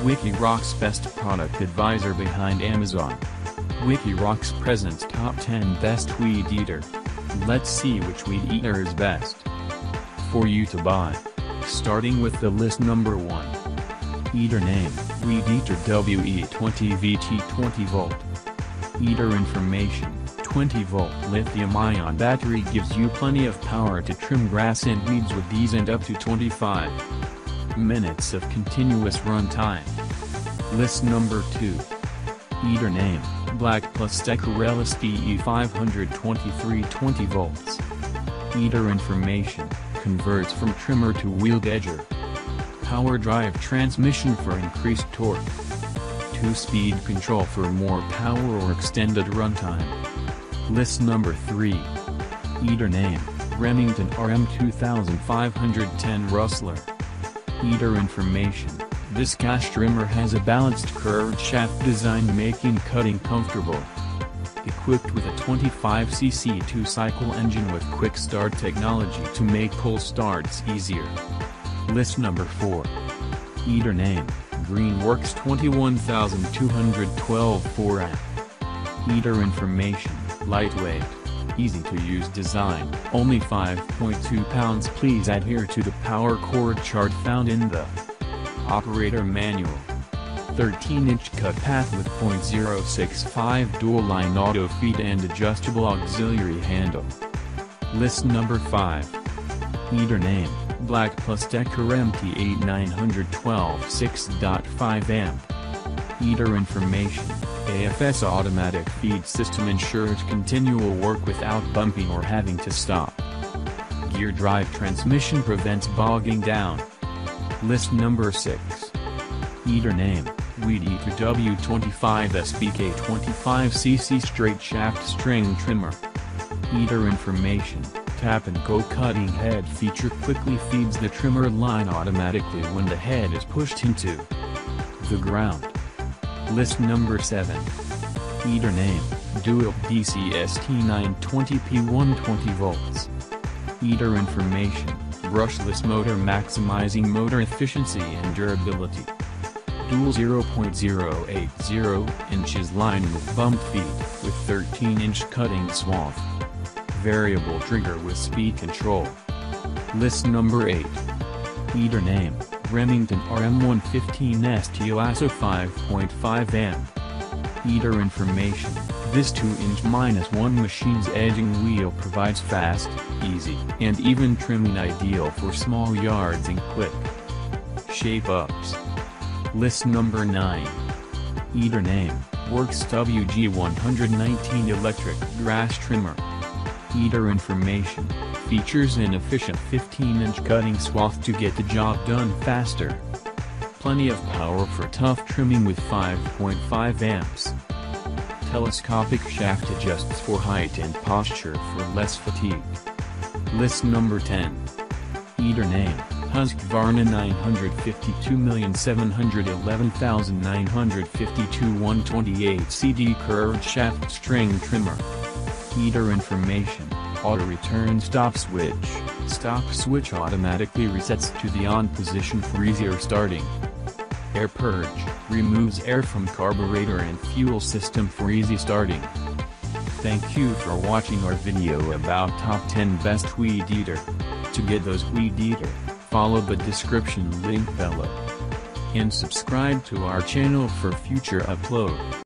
WikiRock's best product advisor behind Amazon. WikiRock's presents top 10 best weed eater. Let's see which weed eater is best for you to buy. Starting with the list number 1. Eater name: Weed Eater WE20VT 20V. Eater information: 20-volt lithium-ion battery gives you plenty of power to trim grass and weeds with these and up to 25 minutes of continuous runtime. List number 2. Eater name: BLACK+DECKER LSTE523 20V. Eater information: converts from trimmer to wheel edger. Power drive transmission for increased torque. 2-speed control for more power or extended runtime. List number 3. Eater name: Remington RM2510 Rustler. Eater information: this cash trimmer has a balanced curved shaft design making cutting comfortable. Equipped with a 25cc 2-cycle engine with QuickStart technology to make pull starts easier. List number 4. Eater name: GreenWorks 21212 4A. Eater information: lightweight, easy to use design, only 5.2 pounds. Please adhere to the power cord chart found in the operator manual. 13-inch cut path with .065 dual-line auto feed and adjustable auxiliary handle. List number 5. Eater name: BLACK+DECKER MT8912 6.5 amp. Eater information: AFS automatic feed system ensures continual work without bumping or having to stop. Gear drive transmission prevents bogging down. List number 6. Eater name: Weed Eater W25SBK 25cc straight shaft string trimmer. Eater information: tap and go cutting head feature quickly feeds the trimmer line automatically when the head is pushed into the ground. List number 7. Eater name: Dual DCST920P 120V. Eater information: brushless motor maximizing motor efficiency and durability. Dual 0.080 inches line with bump feed, with 13-inch cutting swath. Variable trigger with speed control. List number 8. Eater name: Remington RM115ST Lasso 5.5 amp. Eater information: this 2-inch -1 machine's edging wheel provides fast, easy, and even trimming ideal for small yards and quick shape-ups. List number 9. Eater name: Works WG119 electric grass trimmer. Eater information: features an efficient 15-inch cutting swath to get the job done faster. Plenty of power for tough trimming with 5.5 amps. Telescopic shaft adjusts for height and posture for less fatigue. List number 10. Eater name: Husqvarna 952711952 128 CD curved shaft string trimmer. Eater information: auto return stop switch. Stop switch automatically resets to the on position for easier starting. Air purge, removes air from carburetor and fuel system for easy starting. Thank you for watching our video about top 10 best weed eater. To get those weed eater, follow the description link below. And subscribe to our channel for future upload.